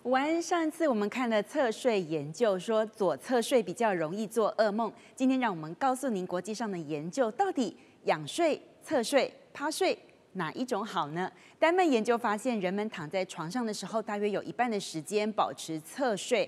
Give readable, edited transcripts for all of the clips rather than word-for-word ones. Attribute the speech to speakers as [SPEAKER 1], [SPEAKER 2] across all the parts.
[SPEAKER 1] 上次我们看了侧睡研究，说左侧睡比较容易做噩梦。今天让我们告诉您国际上的研究，到底仰睡、侧睡、趴睡哪一种好呢？丹麦研究发现，人们躺在床上的时候，大约有一半的时间保持侧睡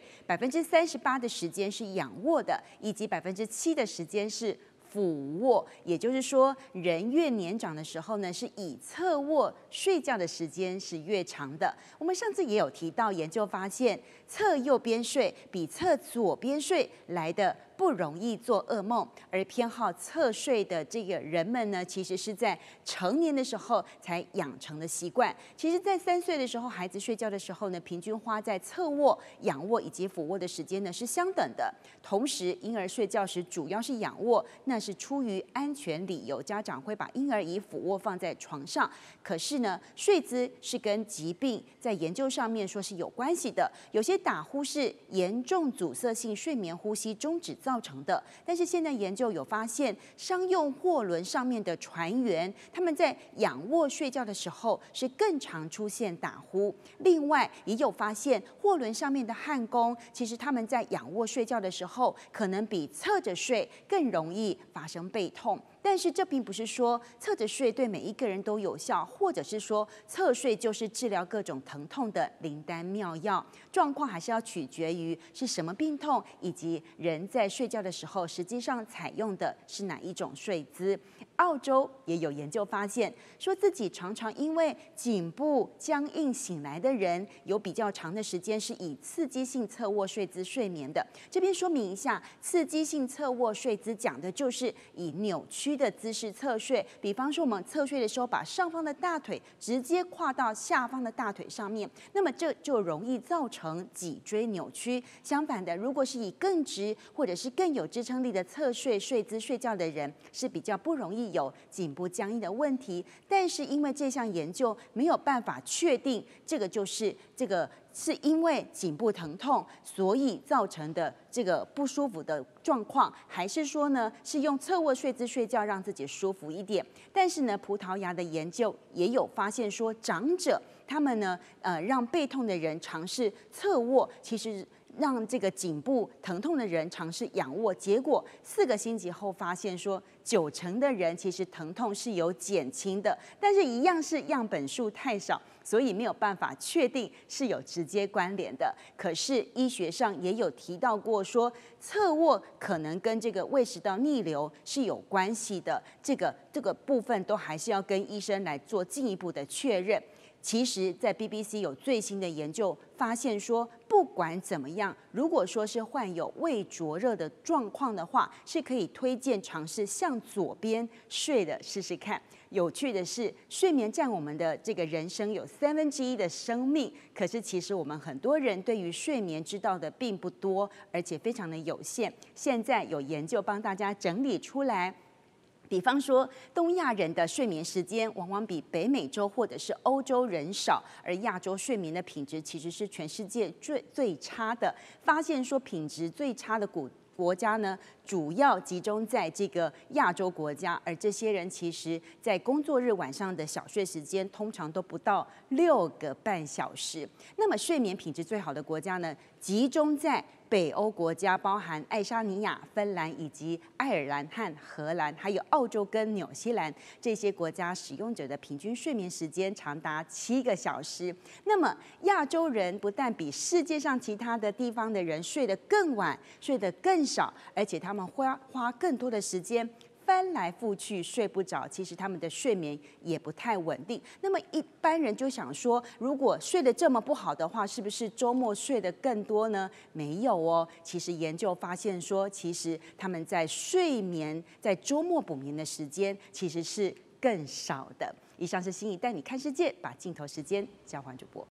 [SPEAKER 1] ，38%的时间是仰卧的，以及7%的时间是俯卧，也就是说，人越年长的时候呢，是以侧卧睡觉的时间是越长的。我们上次也有提到，研究发现，侧右边睡比侧左边睡来的不容易做噩梦，而偏好侧睡的这个人们呢，其实是在成年的时候才养成的习惯。其实，在3岁的时候，孩子睡觉的时候呢，平均花在侧卧、仰卧以及俯卧的时间呢是相等的。同时，婴儿睡觉时主要是仰卧，那是出于安全理由，家长会把婴儿以俯卧放在床上。可是呢，睡姿是跟疾病在研究上面说是有关系的。有些打呼是严重阻塞性睡眠呼吸中止造成的，但是现在研究有发现，商用货轮上面的船员，他们在仰卧睡觉的时候是更常出现打呼。另外，也有发现货轮上面的焊工，其实他们在仰卧睡觉的时候，可能比侧着睡更容易发生背痛。但是这并不是说侧着睡对每一个人都有效，或者是说侧睡就是治疗各种疼痛的灵丹妙药。状况还是要取决于是什么病痛，以及人在睡觉的时候实际上采用的是哪一种睡姿。澳洲也有研究发现，说自己常常因为颈部僵硬醒来的人，有比较长的时间是以刺激性侧卧睡姿睡眠的。这边说明一下，刺激性侧卧睡姿讲的就是以扭曲的姿势侧睡，比方说我们侧睡的时候，把上方的大腿直接跨到下方的大腿上面，那么这就容易造成脊椎扭曲。相反的，如果是以更直或者是更有支撑力的侧睡睡姿睡觉的人，是比较不容易有颈部僵硬的问题。但是因为这项研究没有办法确定这个是因为颈部疼痛所以造成的这个不舒服的状况，还是说呢是用侧卧睡姿睡觉让自己舒服一点。但是呢，葡萄牙的研究也有发现说，长者他们呢让背痛的人尝试侧卧，其实让这个颈部疼痛的人尝试仰卧，结果4个星期后发现说，90%的人其实疼痛是有减轻的，但是一样是样本数太少，所以没有办法确定是有直接关联的。可是医学上也有提到过说，侧卧可能跟这个胃食道逆流是有关系的，这个部分都还是要跟医生来做进一步的确认。其实，在 BBC 有最新的研究发现说，不管怎么样，如果说是患有胃灼热的状况的话，是可以推荐尝试向左边睡的试试看。有趣的是，睡眠占我们的这个人生有1/3的生命，可是其实我们很多人对于睡眠知道的并不多，而且非常的有限。现在有研究帮大家整理出来。比方说，东亚人的睡眠时间往往比北美洲或者是欧洲人少，而亚洲睡眠的品质其实是全世界最差的。发现说，品质最差的国家呢，主要集中在这个亚洲国家，而这些人其实在工作日晚上的小睡时间通常都不到6个半小时。那么睡眠品质最好的国家呢，集中在北欧国家，包含爱沙尼亚、芬兰以及爱尔兰和荷兰，还有澳洲跟纽西兰这些国家使用者的平均睡眠时间长达7个小时。那么亚洲人不但比世界上其他的地方的人睡得更晚，睡得更少，而且他们花更多的时间翻来覆去睡不着，其实他们的睡眠也不太稳定。那么一般人就想说，如果睡得这么不好的话，是不是周末睡得更多呢？没有哦，其实研究发现说，其实他们在周末补眠的时间其实是更少的。以上是心怡带你看世界，把镜头时间交还主播。